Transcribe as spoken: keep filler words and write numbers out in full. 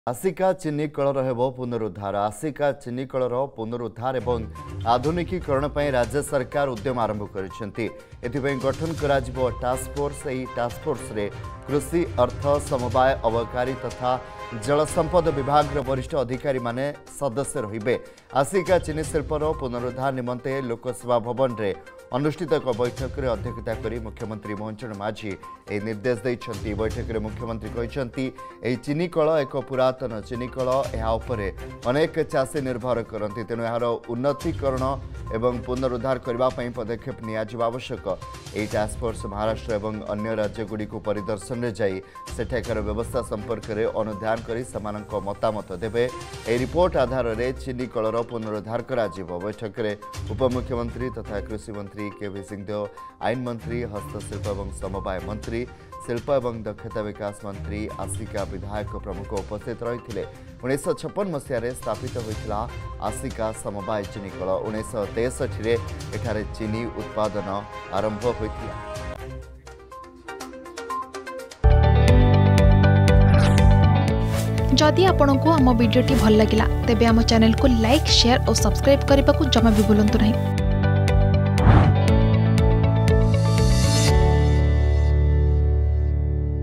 आसिका चीनी कलर हेबो पुनरुद्धार आसिका चीनी कलर पुनरुद्धार एवं आधुनिकीकरण पर राज्य सरकार उद्यम आरंभ करिसेंती एथिपई गठन करा जिवो टास्क फोर्स एही टास्क फोर्स रे कृषि अर्थ समवाय अबकारी तथा जल संपद विभाग वरिष्ठ अधिकारी माने सदस्य रहिबे। आसिका चीनी शिल्पर पुनरुद्धार निमंते लोकसभा भवन रे अनुष्ठित एक बैठक रे अध्यक्षता करी मुख्यमंत्री मोहन माझी ए निर्देश दैछंती। बैठक रे मुख्यमंत्री कहिसंती एही चीनी कल एक पुरातन चीनी कल एहा उपरे अनेक चाषी निर्भर करती तेणु यार उन्नतीकरण एवं पुनरुद्धार करबा पई पदक्षेप निया जिबा आवश्यक। एही टास्क फोर्स महाराष्ट्र एवं अन्य राज्यगुड़ी को परिदर्शन रे जाई सेठाकर व्यवस्था संपर्क रे अनुध्यान करी समानक मतामत देबे। ए रिपोर्ट आधार रे चीनी कलर पुनरुद्धार करा जिवो। बैठक रे उपमुख्यमंत्री तथा कृषि मंत्री के सिंहदेव, आईन मंत्री, हस्तशिल्प एवं समवाय मंत्री, शिल्प एवं दक्षता विकास मंत्री, आसिका विधायक प्रमुख उपस्थित रही। उन्नीस छप्पन मसीह स्थापित होता आसिका समवाय चीनी कल उन्नीस तेसठी एठारे चीनी उत्पादन आरंभ होता। जदि आपंक आम भिडी भल लगा तेब आम चैनल को लाइक, शेयर और सब्सक्राइब करने को जमा भी भूलु नहीं।